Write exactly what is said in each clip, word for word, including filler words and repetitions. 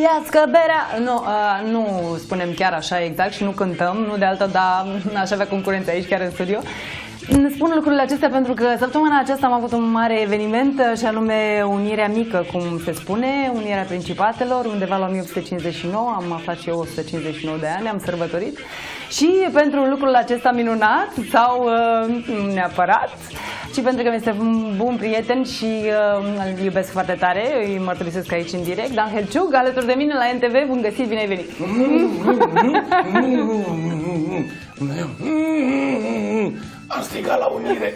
trăiască berea! Nu, uh, nu spunem chiar așa exact și nu cântăm, nu de altă, dar aș avea concurență aici chiar în studio. Spun lucrurile acestea pentru că săptămâna aceasta am avut un mare eveniment și anume Unirea Mică, cum se spune, Unirea Principatelor, undeva la o mie opt sute cincizeci și nouă, am aflat și eu o sută cincizeci și nouă de ani, am sărbătorit. Și pentru lucrul acesta minunat, sau uh, neapărat, și pentru că mi este un bun prieten și uh, îl iubesc foarte tare, îi mărturisesc aici în direct, Dan Helciug, alături de mine la N T V, bun găsit, bine ai venit! Am strigat la unire.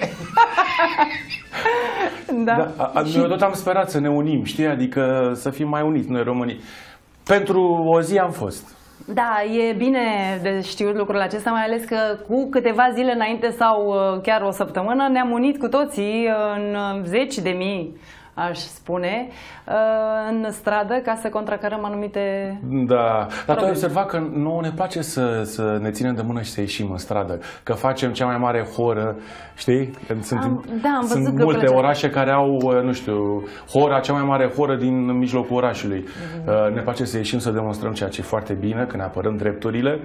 Da. Da, și... Noi tot am sperat să ne unim, știi? Adică să fim mai uniți noi românii. Pentru o zi am fost. Da, e bine de știut lucrul acesta, mai ales că cu câteva zile înainte sau chiar o săptămână ne-am unit cu toții în zeci de mii, aș spune, în stradă ca să contracarăm anumite Da, dar tu ai observat că nouă ne place să, să ne ținem de mână și să ieșim în stradă, că facem cea mai mare horă, știi? Sunt, am, da, am văzut sunt că multe orașe care au, nu știu, hora, cea mai mare horă din mijlocul orașului. Mm-hmm. Ne place să ieșim să demonstrăm ceea ce e foarte bine, că ne apărăm drepturile.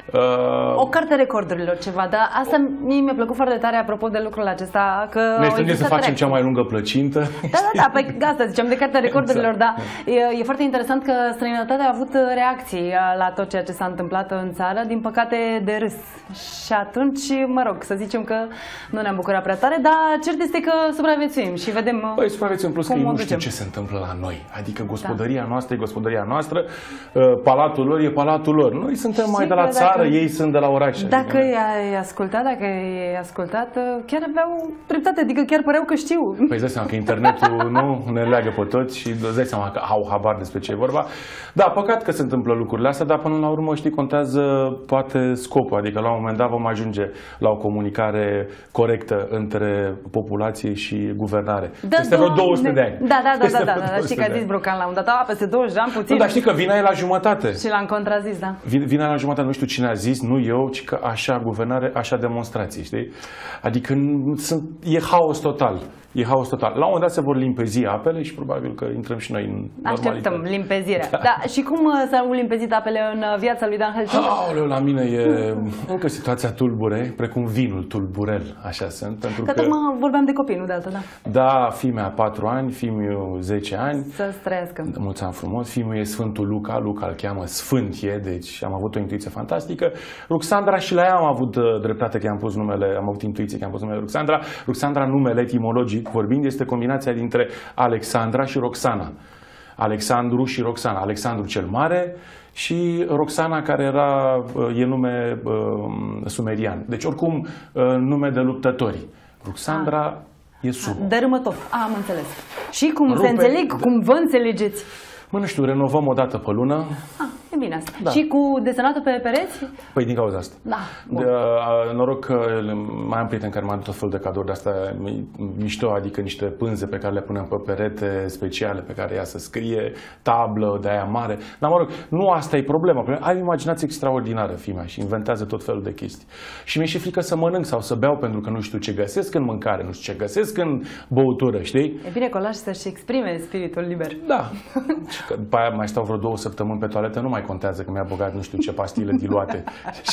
O carte recordurilor ceva, dar asta mie mi-a plăcut foarte tare apropo de lucrul acesta. Că ne strângem să facem cea mai lungă plăcintă. Da, da, da, pe asta ziceam de cartea recordurilor, exact. Da. E, e foarte interesant că străinătatea a avut reacții la tot ceea ce s-a întâmplat în țară, din păcate de râs. Și atunci, mă rog, să zicem că nu ne-am bucurat prea tare, dar cert este că supraviețuim și vedem. Păi supraviețuim, plus că ei nu știu ce se întâmplă la noi. Adică gospodăria da. noastră e gospodăria noastră, palatul lor e palatul lor. Noi suntem și mai de la țară, dacă, ei sunt de la oraș. Dacă i-ai ascultat, dacă i-ai ascultat, chiar aveau dreptate, adică chiar păreau că știu. Păi îți dai seama că internetul nu ne leagă pe toți și îți dai seama că au habar despre ce e vorba. Da, păcat că se întâmplă lucrurile astea, dar până la urmă, știi, contează poate scopul. Adică la un moment dat vom ajunge la o comunicare corectă între populație și guvernare. Da, peste vreo două sute de ani. Da, da, da, da, da, da. Știi că a zis Brocan la un dat, a, peste douăzeci de ani puțin. Nu, dar știi că vina e la jumătate. Și l-am contrazis, da. Vina e la jumătate, nu știu cine a zis, nu eu, ci că așa guvernare, așa demonstrații, știi? Adică sunt, e haos total. E haos total. La un moment dat se vor limpezi apele și probabil că intrăm și noi în normalitate. Așteptăm limpezirea. Da. Da. Și cum s-au limpezit apele în viața lui Dan Helciug? Aoleu, la mine e încă situația tulbure, precum vinul tulburel, așa sunt. Pentru că, că tocmai vorbeam de copii, nu de altă, da? Da, fiul a patru ani, fiul zece ani. Să-ți trăiască. Mulți ani frumos. Fiul e Sfântul Luca, Luca îl cheamă Sfânt e, deci am avut o intuiție fantastică. Ruxandra, și la ea am avut dreptate că i-am pus numele, am avut intuiție că i-am pus numele Ruxandra. Ruxandra, numele etimologic vorbind, este combinația dintre Alexandra și Roxana. Alexandru și Roxana. Alexandru cel Mare și Roxana, care era, e nume uh, sumerian. Deci oricum uh, nume de luptători. Ruxandra ah. e sumă. Dărâmător. Ah, am înțeles. Și cum Rupe, se înțeleg, cum vă înțelegeți? Mă, nu știu, renovăm o dată pe lună. Ah, e bine asta. Da. Și cu desenatul pe pereți? Păi din cauza asta. Da. De, a, noroc că mai am prieteni care m-au dat tot felul de cadouri de asta mișto, adică niște pânze pe care le punem pe perete speciale pe care ea să scrie, tablă de aia mare. Dar mă rog, nu asta e problema. Ai o imaginație extraordinară, fimea, și inventează tot felul de chestii. Și mi-e și frică să mănânc sau să beau pentru că nu știu ce găsesc în mâncare, nu știu ce găsesc în băutură, știi? E bine că o lași să-și exprime spiritul liber. Da. Și că după aia mai stau vreo două săptămâni pe toaletă, nu mai contează că mi-a băgat nu știu ce pastile diluate.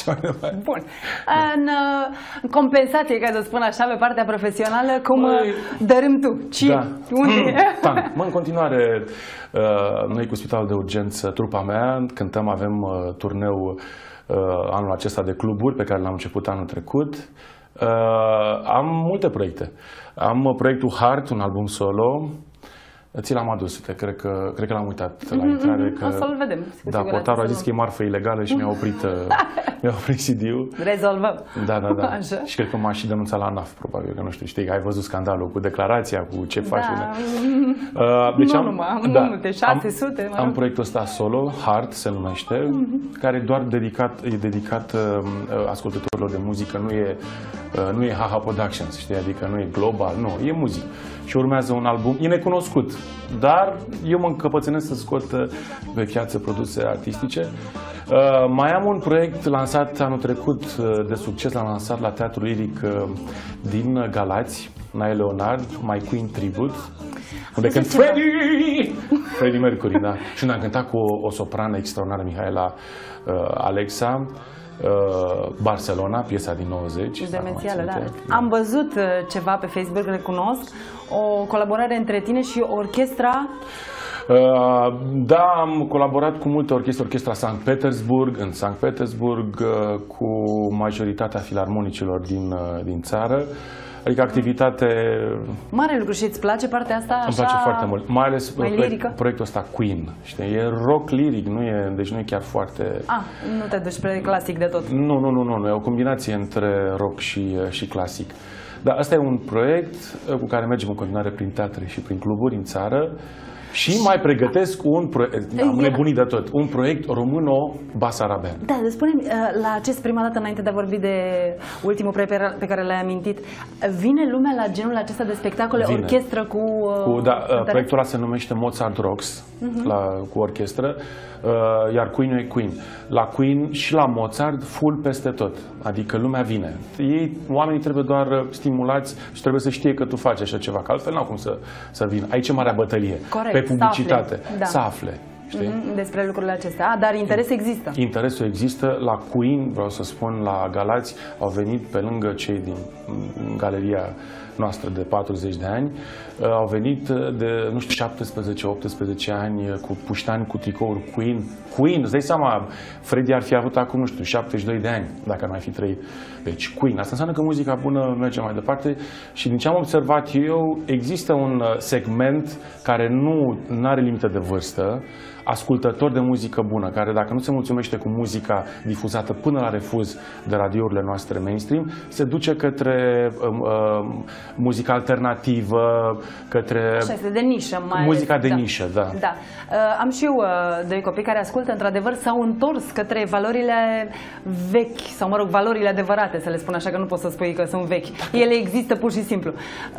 Bun. În, în compensație, ca să spun așa, pe partea profesională, cum Măi... dărâm tu? Ci, da. unde mm, mă, în continuare, noi cu Spitalul de Urgență, trupa mea, cântăm, avem turneu anul acesta de cluburi pe care l-am început anul trecut. Am multe proiecte. Am proiectul Heart, un album solo. Ți l-am adus, uite, cred că, cred că l-am uitat la intrare. Că, o să-l vedem. Da, portarul a zis că e marfă ilegală și mi-a oprit, mi-a oprit C D-ul. Rezolvăm. Da, da, da. Așa. Și cred că m-a și denunțat la ANAF, probabil, că nu știu, știi, ai văzut scandalul cu declarația, cu ce faci. Da. Uh, deci nu am, numai, am da, multe, șase sute. Am, am proiectul ăsta solo, Heart se numește, mm-hmm. care doar dedicat, e dedicat uh, ascultătorilor de muzică, nu e, uh, nu e H H Productions, știi, adică nu e global, nu, e muzică. Și urmează un album, e necunoscut, dar eu mă încăpățânesc să scot pe piață produse artistice. Uh, mai am un proiect lansat anul trecut uh, de succes, l-am lansat la Teatrul Liric uh, din Galați, Nae Leonard, My Queen Tribute. Unde cânt Freddie! Freddie Mercury, da. Și unde am cântat cu o, o soprană extraordinară, Mihaela uh, Alexa, uh, Barcelona, piesa din nouăzeci. Demențială, da. Am văzut uh, ceva pe Facebook, recunosc, o colaborare între tine și orchestra. Uh, da, am colaborat cu multe orchestre, orchestra Sankt Petersburg, în Sankt Petersburg, uh, cu majoritatea filarmonicilor din, uh, din țară. Adică activitate... Mare lucru și îți place partea asta așa? Îmi place foarte mult, mai ales mai proiect, proiectul ăsta Queen, știi? E rock liric, nu e, deci nu e chiar foarte... Ah, nu te duci spre clasic de tot. Nu, nu, nu, nu, nu, e o combinație între rock și, și clasic. Dar asta e un proiect cu care mergem în continuare prin teatre și prin cluburi în țară. Și mai pregătesc un proiect, am nebunit de tot, un proiect româno-basarabean. Da, spune-mi, la acest prima dată, înainte de a vorbi de ultimul proiect pe care l-ai amintit, vine lumea la genul acesta de spectacole, vine. Orchestră cu... cu da, proiectul ăla se numește Mozart Rocks, uh-huh. la, cu orchestră, uh, iar Queen e Queen. La Queen și la Mozart, full peste tot, adică lumea vine. Ei, oamenii trebuie doar stimulați și trebuie să știe că tu faci așa ceva, că altfel n-au cum să, să vină. Aici e marea bătălie. Corect. Pe publicitate, să afle, da. să afle știi? Mm-hmm, despre lucrurile acestea. Ah, dar interes există. Interesul există. La Queen, vreau să spun, la Galați, au venit pe lângă cei din galeria noastră de patruzeci de ani, au venit de, nu știu, șaptesprezece optsprezece ani cu puștani, cu tricouri Queen. Queen, îți dai seama, Freddie ar fi avut acum, nu știu, șaptezeci și doi de ani, dacă ar mai fi trăit. Deci Queen, asta înseamnă că muzica bună merge mai departe și din ce am observat eu, există un segment care nu are limită de vârstă, ascultători de muzică bună, care dacă nu se mulțumește cu muzica difuzată până la refuz de radiourile noastre mainstream, se duce către um, um, muzica alternativă, către așa este, de nișă mai muzica ales, de da. nișă, da. da. Uh, am și eu uh, doi copii care ascultă, într-adevăr, s-au întors către valorile vechi, sau mă rog, valorile adevărate, să le spun așa, că nu pot să spui că sunt vechi. Ele există pur și simplu.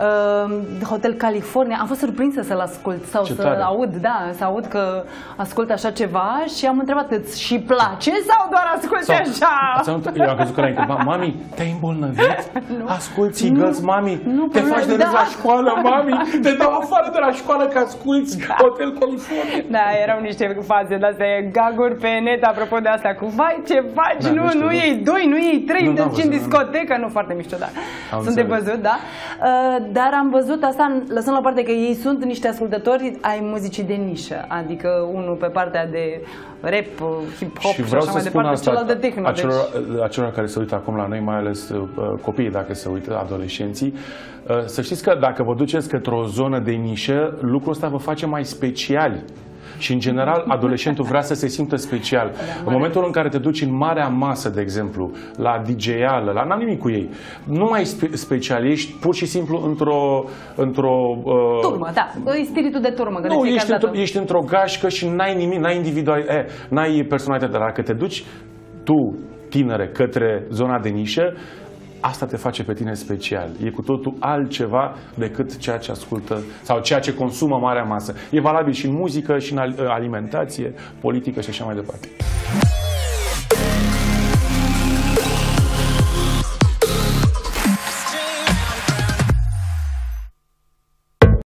Uh, Hotel California, am fost surprinsă să-l ascult sau Ce să tare. aud, da, să aud că ascult așa ceva și am întrebat, îți și place sau doar asculti sau, așa? Eu am crezut că l-ai întrebat, mami, te-ai îmbolnăvit? Asculti Eagles, mami? Nu, te faci de râs da. la școală, mami? Te dau afară de la școală că asculti da. Hotel California. Da, erau niște faze de-astea, gaguri pe net, apropo de asta, cu vai, ce faci? Da, nu, nu, nu iei doi, nu iei trei, nu duci în discotecă, nu, foarte mișto, da. Am sunt de văzut, da. Uh, dar am văzut asta, lăsând la parte că ei sunt niște ascultători ai muzicii de nișă, adică unul pe partea de rap, hip-hop și, și așa mai departe, celălalt de techno. Acelor, deci... acelor care se uită acum la noi, mai ales uh, copiii, dacă se uită, adolescenții, uh, să știți că dacă vă duceți către o zonă de nișă, lucrul ăsta vă face mai speciali. Și, în general, adolescentul vrea să se simtă special. În momentul în care te duci în marea masă, de exemplu, la D J-ală, la n-am nimic cu ei, nu mai spe special, ești pur și simplu într-o... într-o uh... turmă, da. E spiritul de turmă. Nu, ești într-o ești într-o gașcă și n-ai nimic, n-ai individual, eh, n-ai personalitate. Dar dacă te duci tu, tinere, către zona de nișă, asta te face pe tine special. E cu totul altceva decât ceea ce ascultă sau ceea ce consumă marea masă. E valabil și în muzică, și în alimentație, politică și așa mai departe.